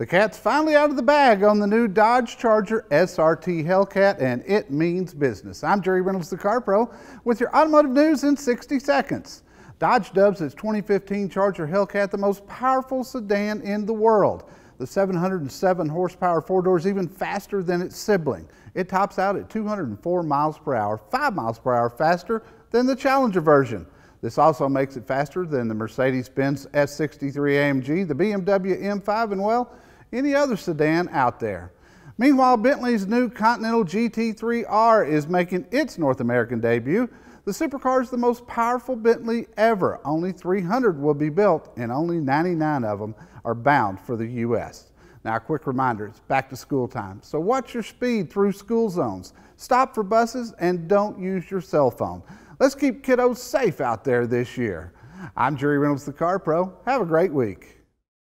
The cat's finally out of the bag on the new Dodge Charger SRT Hellcat, and it means business. I'm Jerry Reynolds, the Car Pro, with your automotive news in 60 seconds. Dodge dubs its 2015 Charger Hellcat the most powerful sedan in the world. The 707 horsepower four-door is even faster than its sibling. It tops out at 204 miles per hour, 5 miles per hour faster than the Challenger version. This also makes it faster than the Mercedes-Benz S63 AMG, the BMW M5, and well, any other sedan out there. Meanwhile, Bentley's new Continental GT3R is making its North American debut. The supercar is the most powerful Bentley ever. Only 300 will be built, and only 99 of them are bound for the U.S. Now, a quick reminder, it's back to school time, so watch your speed through school zones. Stop for buses and don't use your cell phone. Let's keep kiddos safe out there this year. I'm Jerry Reynolds, the Car Pro. Have a great week.